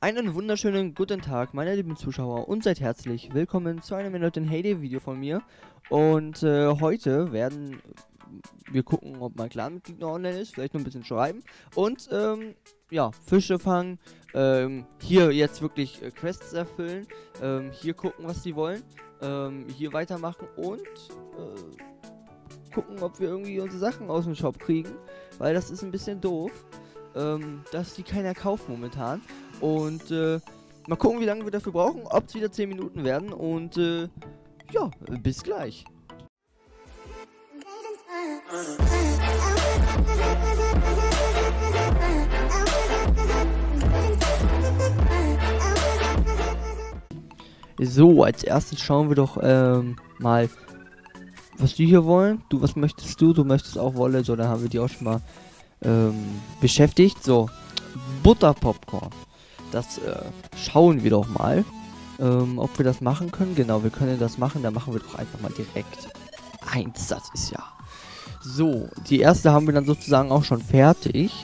Einen wunderschönen guten Tag, meine lieben Zuschauer, und seid herzlich willkommen zu einem neuen Heyday-Video von mir. Und heute werden wir gucken, ob mein Clan-Mitglied noch online ist, vielleicht noch ein bisschen schreiben. Und ja, Fische fangen, hier jetzt wirklich Quests erfüllen, hier gucken, was sie wollen, hier weitermachen und gucken, ob wir irgendwie unsere Sachen aus dem Shop kriegen, weil das ist ein bisschen doof, dass die keiner kauft momentan. Und mal gucken, wie lange wir dafür brauchen, ob es wieder 10 Minuten werden und ja, bis gleich. So, als erstes schauen wir doch mal, was die hier wollen. Du, was möchtest du? Du möchtest auch Wolle, so, dann haben wir die auch schon mal beschäftigt. So, Butterpopcorn. Das schauen wir doch mal, ob wir das machen können. Genau, wir können das machen. Dann machen wir doch einfach mal direkt 1. Das ist ja. So, die erste haben wir dann sozusagen auch schon fertig.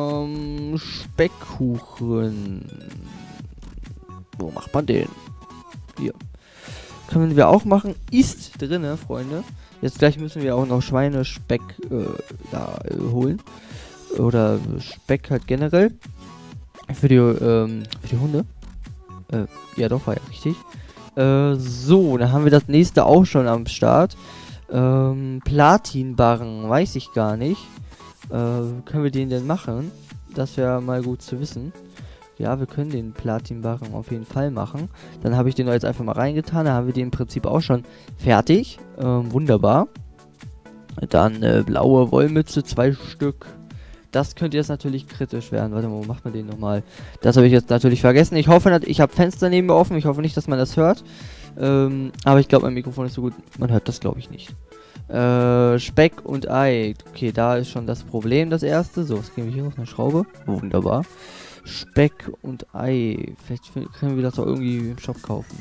Speckkuchen. Wo macht man den? Hier. Können wir auch machen. Ist drinne, Freunde. Jetzt gleich müssen wir auch noch Schweinespeck holen. Oder Speck halt generell. Für die Hunde. Ja doch, war ja richtig. So, dann haben wir das nächste auch schon am Start. Platinbarren, weiß ich gar nicht. Können wir den denn machen? Das wäre mal gut zu wissen. Ja, wir können den Platinbarren auf jeden Fall machen. Dann habe ich den jetzt einfach mal reingetan. Dann haben wir den im Prinzip auch schon fertig. Wunderbar. Dann blaue Wollmütze, 2 Stück. Das könnte jetzt natürlich kritisch werden. Warte mal, wo macht man den nochmal? Das habe ich jetzt natürlich vergessen. Ich hoffe, ich habe Fenster neben mir offen. Ich hoffe nicht, dass man das hört. Aber ich glaube, mein Mikrofon ist so gut. Man hört das, glaube ich, nicht. Speck und Ei. Okay, da ist schon das Problem, das erste. So, jetzt gehen wir hier auf eine Schraube. Wunderbar. Speck und Ei. Vielleicht können wir das doch irgendwie im Shop kaufen.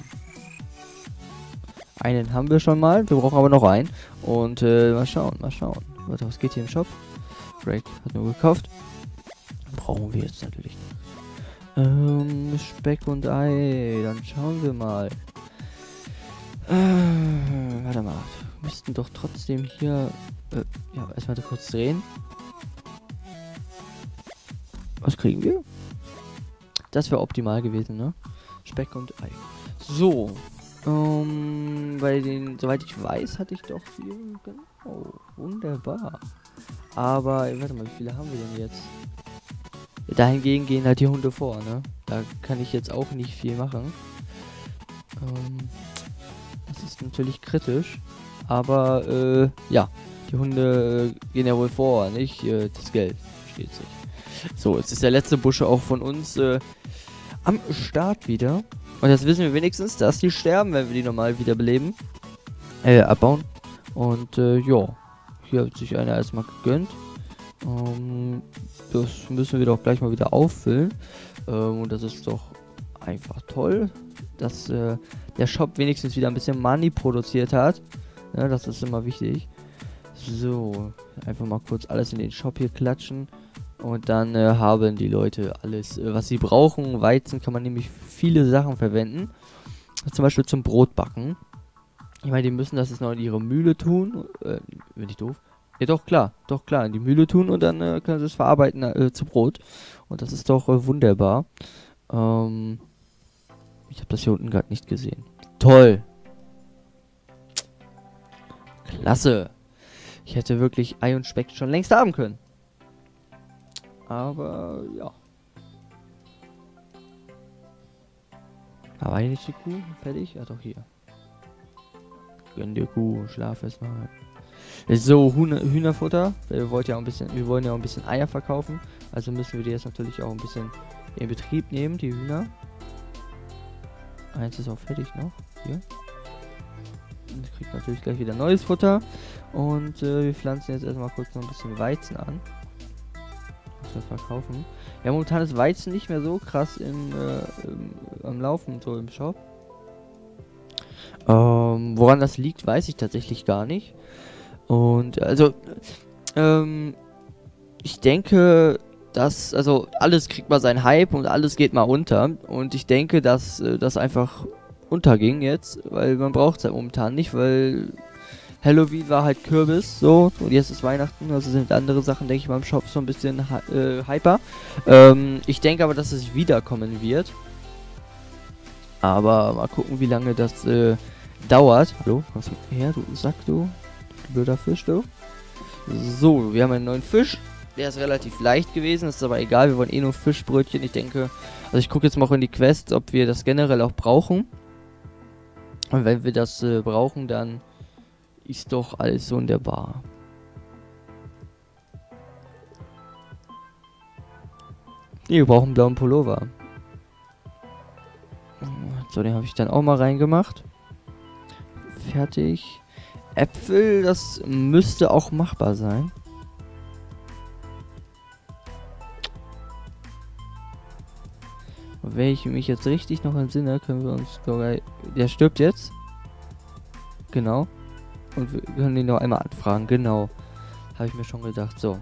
Einen haben wir schon mal. Wir brauchen aber noch einen. Und mal schauen. Warte, was geht hier im Shop? Break hat nur gekauft. Brauchen wir jetzt natürlich nicht. Speck und Ei. Dann schauen wir mal. Warte mal. Wir müssten doch trotzdem hier. Ja, erstmal kurz drehen. Was kriegen wir? Das wäre optimal gewesen, ne? Speck und Ei. So. Bei den, soweit ich weiß, hatte ich doch hier. Genau. Wunderbar. Aber, warte mal, wie viele haben wir denn jetzt? Dahingegen gehen halt die Hunde vor, ne? Da kann ich jetzt auch nicht viel machen. Das ist natürlich kritisch. Aber, ja. Die Hunde gehen ja wohl vor, nicht? Das Geld. Versteht sich. So, jetzt ist der letzte Busche auch von uns am Start wieder. Und jetzt wissen wir wenigstens, dass die sterben, wenn wir die normal wiederbeleben. Abbauen. Und, ja. Hier hat sich einer erstmal gegönnt. Das müssen wir doch gleich mal wieder auffüllen. Und das ist doch einfach toll, dass der Shop wenigstens wieder ein bisschen Money produziert hat. Ja, das ist immer wichtig. So, einfach mal kurz alles in den Shop hier klatschen. Und dann haben die Leute alles, was sie brauchen. Weizen kann man nämlich viele Sachen verwenden. Zum Beispiel zum Brotbacken. Ich meine, die müssen das jetzt noch in ihre Mühle tun. Bin ich doof? Ja, doch, klar, in die Mühle tun und dann können sie es verarbeiten zu Brot. Und das ist doch wunderbar. Ich habe das hier unten gerade nicht gesehen. Toll! Klasse! Ich hätte wirklich Ei und Speck schon längst haben können. Aber, ja. Aber hier nicht die Kuh? Fertig? Ja, doch hier. Gönn dir Kuh, schlaf erst mal. So, Hühnerfutter. Wir wollen ja auch ein bisschen Eier verkaufen. Also müssen wir die jetzt natürlich auch ein bisschen in Betrieb nehmen, die Hühner. Eins ist auch fertig noch. Hier. Und kriegt natürlich gleich wieder neues Futter. Und wir pflanzen jetzt erstmal kurz noch ein bisschen Weizen an. Muss das verkaufen. Ja, momentan ist Weizen nicht mehr so krass am Laufen, so im Shop. Woran das liegt, weiß ich tatsächlich gar nicht. Und also, ich denke, dass, also alles kriegt mal seinen Hype und alles geht mal unter. Und ich denke, dass das einfach unterging jetzt, weil man braucht es halt momentan nicht, weil Halloween war halt Kürbis, so, und jetzt ist Weihnachten, also sind andere Sachen, denke ich mal, im Shop so ein bisschen hyper. Ich denke aber, dass es wiederkommen wird. Aber mal gucken, wie lange das dauert. Hallo, kommst du her, du Sack, du blöder Fisch, du. So, wir haben einen neuen Fisch. Der ist relativ leicht gewesen, ist aber egal, wir wollen eh nur Fischbrötchen. Ich denke, also ich gucke jetzt mal auch in die Quest, ob wir das generell auch brauchen. Und wenn wir das brauchen, dann ist doch alles wunderbar. Nee, wir brauchen einen blauen Pullover. So, den habe ich dann auch mal reingemacht. Fertig. Äpfel, das müsste auch machbar sein. Wenn ich mich jetzt richtig noch entsinne, können wir uns sogar... Der stirbt jetzt. Genau. Und wir können ihn noch einmal anfragen. Genau. Habe ich mir schon gedacht. So.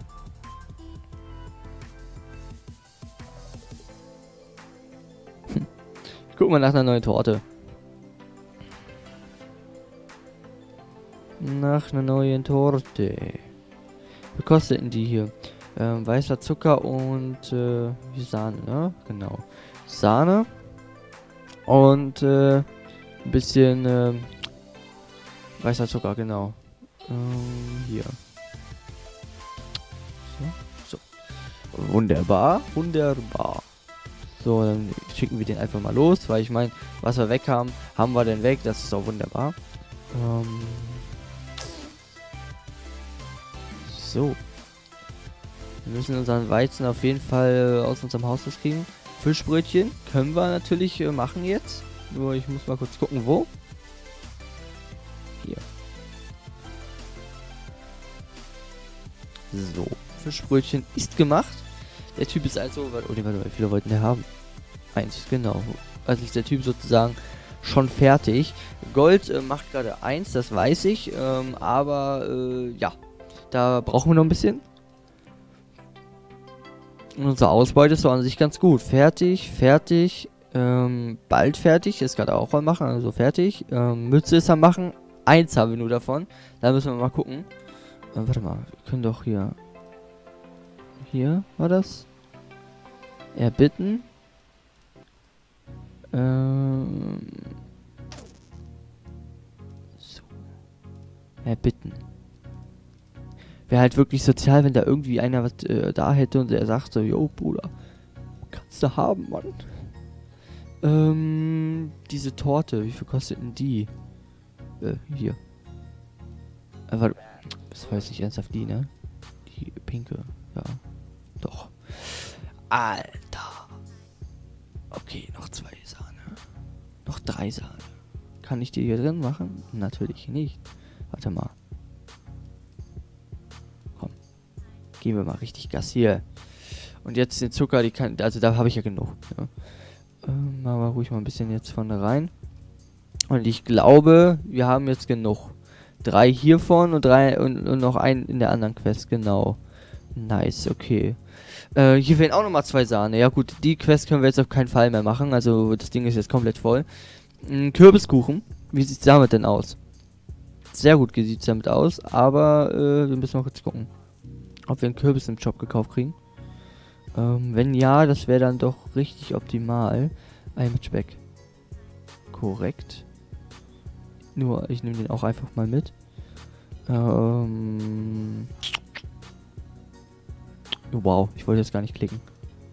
Guck mal nach einer neuen Torte. Nach einer neuen Torte. Wie kosteten die hier? Weißer Zucker und Sahne, ne? Genau. Sahne. Und ein bisschen weißer Zucker, genau. Hier. So. Wunderbar. Wunderbar. So, dann schicken wir den einfach mal los, weil ich meine, was wir weg haben, haben wir denn weg. Das ist auch wunderbar. So. Wir müssen unseren Weizen auf jeden Fall aus unserem Haus kriegen. Fischbrötchen können wir natürlich machen jetzt. Nur ich muss mal kurz gucken, wo. Hier. So. Fischbrötchen ist gemacht. Der Typ ist also... Oh, warte, wie viele wollten der haben? 1, genau. Also ist der Typ sozusagen schon fertig. Gold macht gerade 1, das weiß ich. Aber ja, da brauchen wir noch ein bisschen. Und unsere Ausbeute ist so an sich ganz gut. Fertig, fertig. Bald fertig. Ist gerade auch am Machen, also fertig. Mütze ist am Machen. 1 haben wir nur davon. Da müssen wir mal gucken. Warte mal, wir können doch hier... Hier war das. Erbitten. So. Erbitten. Wäre halt wirklich sozial, wenn da irgendwie einer was da hätte und er sagt so, yo Bruder, kannst du haben, Mann. Diese Torte, wie viel kostet denn die? Hier. Warte, das weiß ich ernsthaft die, ne? Die pinke, ja. Doch. Alter. Okay, noch 2 Sahne. Noch 3 Sahne. Kann ich die hier drin machen? Natürlich nicht. Warte mal. Komm. Geben wir mal richtig Gas hier. Und jetzt den Zucker, die kann... Also da habe ich ja genug. Ja. Machen wir ruhig mal ein bisschen jetzt von rein. Und ich glaube, wir haben jetzt genug. 3 hiervon und 3 und noch einen in der anderen Quest, genau. Nice, okay. Hier fehlen auch nochmal 2 Sahne. Ja gut, die Quest können wir jetzt auf keinen Fall mehr machen. Also das Ding ist jetzt komplett voll. Kürbiskuchen. Wie sieht's damit denn aus? Sehr gut sieht's damit aus. Aber wir müssen mal kurz gucken, ob wir einen Kürbis im Shop gekauft kriegen. Wenn ja, das wäre dann doch richtig optimal. Ein mit Speck. Korrekt. Nur, ich nehme den auch einfach mal mit. Wow, ich wollte jetzt gar nicht klicken.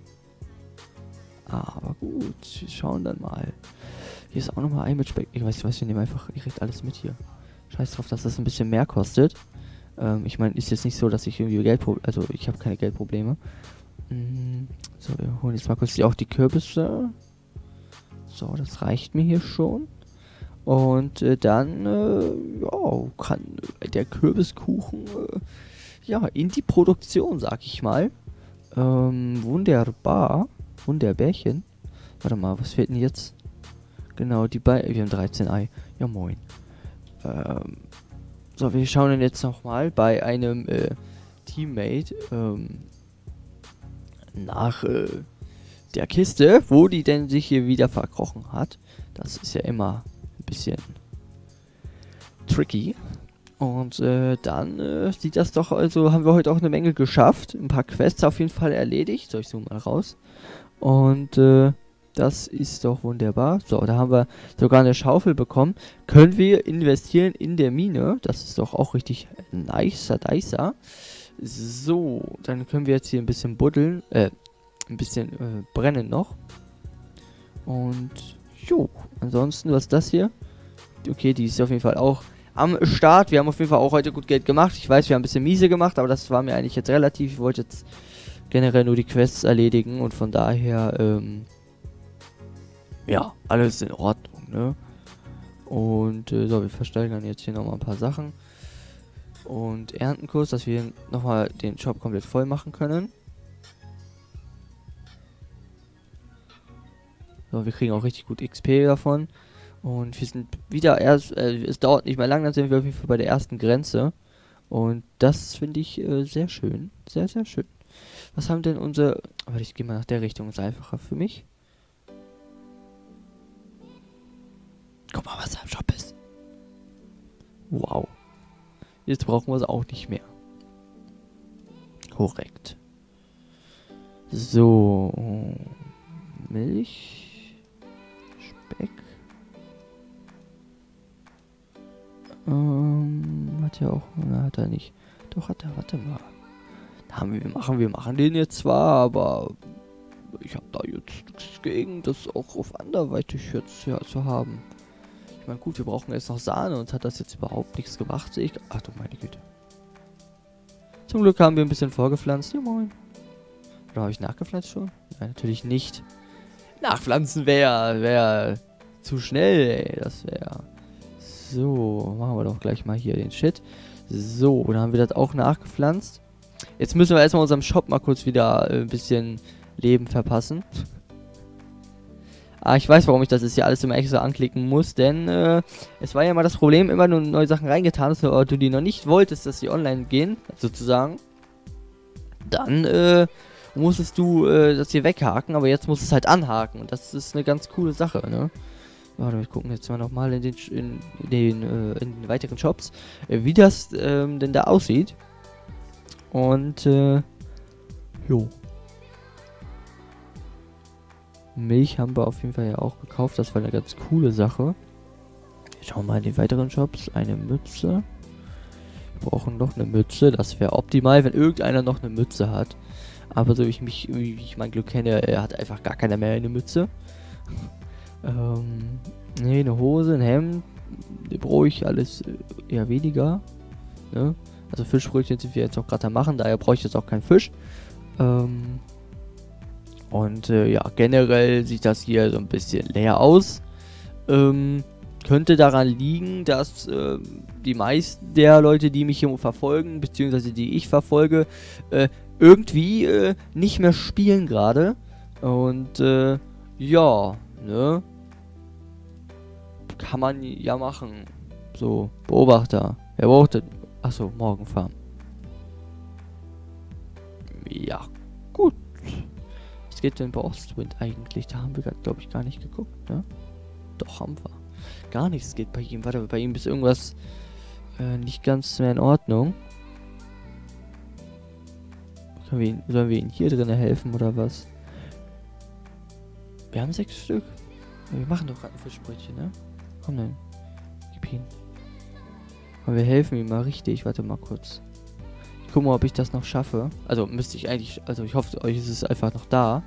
Aber gut, wir schauen dann mal. Hier ist auch nochmal ein mit Speck. Ich weiß nicht was, wir nehmen einfach direkt alles mit hier. Scheiß drauf, dass das ein bisschen mehr kostet. Ich meine, ist jetzt nicht so, dass ich irgendwie also ich habe keine Geldprobleme. So, wir holen jetzt mal kurz auch die Kürbisse. So, das reicht mir hier schon. Und dann, ja, kann der Kürbiskuchen, ja, in die Produktion, sag ich mal. Wunderbar. Wunderbärchen. Warte mal, was fehlt denn jetzt? Genau, die beiden. Wir haben 13 Ei. Ja, moin. So, wir schauen dann jetzt nochmal bei einem Teammate. nach der Kiste, wo die denn sich hier wieder verkrochen hat. Das ist ja immer ein bisschen tricky. Und dann sieht das doch, also haben wir heute auch eine Menge geschafft. Ein paar Quests auf jeden Fall erledigt. So, ich zoome mal raus. Und das ist doch wunderbar. So, da haben wir sogar eine Schaufel bekommen. Können wir investieren in der Mine. Das ist doch auch richtig nicer. So, dann können wir jetzt hier ein bisschen buddeln. Ein bisschen brennen noch. Und jo, ansonsten, was ist das hier? Okay, die ist auf jeden Fall auch am Start. Wir haben auf jeden Fall auch heute gut Geld gemacht. Ich weiß, wir haben ein bisschen miese gemacht, aber das war mir eigentlich jetzt relativ. Ich wollte jetzt generell nur die Quests erledigen und von daher, ja, alles in Ordnung, ne? Und so, wir versteigern jetzt hier nochmal ein paar Sachen. Und Erntenkurs, dass wir nochmal den Shop komplett voll machen können. So, wir kriegen auch richtig gut XP davon. Und wir sind wieder erst, es dauert nicht mehr lang, dann sind wir auf jeden Fall bei der ersten Grenze. Und das finde ich sehr schön. Sehr, sehr schön. Was haben denn unsere... Aber ich gehe mal nach der Richtung, ist einfacher für mich. Guck mal, was da im Shop ist. Wow. Jetzt brauchen wir es auch nicht mehr. Korrekt. So. Milch. Speck. Hat er auch... Na, hat er nicht. Doch, hat er. Warte mal. Wir machen den jetzt zwar, aber... Ich habe da jetzt nichts gegen, das auch auf anderweitig jetzt ja, zu haben. Ich meine, gut, wir brauchen jetzt noch Sahne und hat das jetzt überhaupt nichts gemacht, sehe ich. Ach du meine Güte. Zum Glück haben wir ein bisschen vorgepflanzt. Ja, moin. Oder habe ich nachgepflanzt schon? Nein, natürlich nicht. Nachpflanzen wäre zu schnell, ey. Das wäre... So, machen wir doch gleich mal hier den Shit. So, dann haben wir das auch nachgepflanzt. Jetzt müssen wir erstmal unserem Shop mal kurz wieder ein bisschen Leben verpassen. Ah, ich weiß, warum ich das jetzt hier alles immer extra anklicken muss, denn es war ja mal das Problem, immer nur neue Sachen reingetan hast, aber du die noch nicht wolltest, dass sie online gehen, sozusagen. Dann musstest du das hier weghaken, aber jetzt musst du es halt anhaken und das ist eine ganz coole Sache, ne? Warte, wir gucken jetzt mal nochmal in den weiteren Shops, wie das denn da aussieht. Und, jo. Milch haben wir auf jeden Fall ja auch gekauft. Das war eine ganz coole Sache. Wir schauen mal in die weiteren Shops. Eine Mütze. Wir brauchen noch eine Mütze. Das wäre optimal, wenn irgendeiner noch eine Mütze hat. Aber so wie ich mein Glück kenne, er hat einfach gar keiner mehr eine Mütze. Ne, eine Hose, ein Hemd. Brauche ich alles eher weniger. Ne? Also Fischbrötchen sind wir jetzt auch gerade am machen. Daher brauche ich jetzt auch keinen Fisch. Und ja, generell sieht das hier so ein bisschen leer aus. Könnte daran liegen, dass die meisten der Leute, die mich hier verfolgen, beziehungsweise die ich verfolge, irgendwie nicht mehr spielen gerade. Und ja, ne? Kann man ja machen. So, Beobachter. Wer braucht... Achso, Morgenfarm. Ja, gut. Was geht denn bei Ostwind eigentlich? Da haben wir, glaube ich, gar nicht geguckt, ne? Doch, haben wir. Gar nichts geht bei ihm. Warte, bei ihm ist irgendwas nicht ganz mehr in Ordnung. Sollen wir ihm hier drin helfen, oder was? Wir haben 6 Stück. Wir machen doch gerade ein Fischbrötchen, ne? Komm dann. Gib ihn. Aber wir helfen ihm mal richtig. Warte mal kurz. Ich gucke mal, ob ich das noch schaffe. Also müsste ich eigentlich... Also ich hoffe, euch ist es einfach noch da.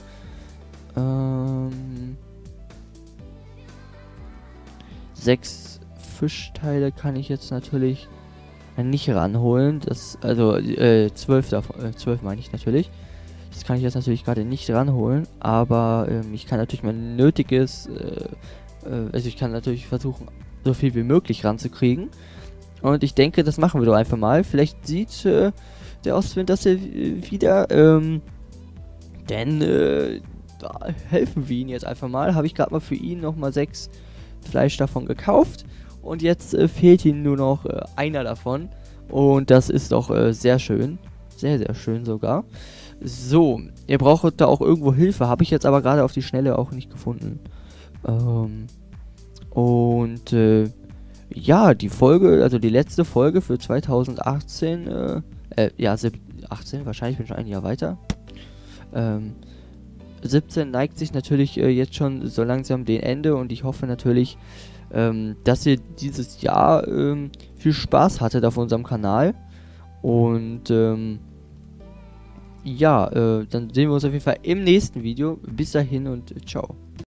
6 Fischteile kann ich jetzt natürlich nicht ranholen. Das, also 12 davon, 12 meine ich natürlich. Das kann ich jetzt natürlich gerade nicht ranholen. Aber ich kann natürlich mein nötiges... also ich kann natürlich versuchen, so viel wie möglich ranzukriegen. Und ich denke, das machen wir doch einfach mal. Vielleicht sieht der Ostwind das ja wieder. Denn da helfen wir ihm jetzt einfach mal. Habe ich gerade mal für ihn nochmal 6 Fleisch davon gekauft. Und jetzt fehlt ihm nur noch einer davon. Und das ist doch sehr schön. Sehr, sehr schön sogar. So, ihr braucht da auch irgendwo Hilfe, habe ich jetzt aber gerade auf die Schnelle auch nicht gefunden. Und ja, die Folge, also die letzte Folge für 2018, ja, 18, wahrscheinlich bin ich schon ein Jahr weiter. 17 neigt sich natürlich jetzt schon so langsam dem Ende und ich hoffe natürlich, dass ihr dieses Jahr viel Spaß hattet auf unserem Kanal. Und ja, dann sehen wir uns auf jeden Fall im nächsten Video. Bis dahin und ciao.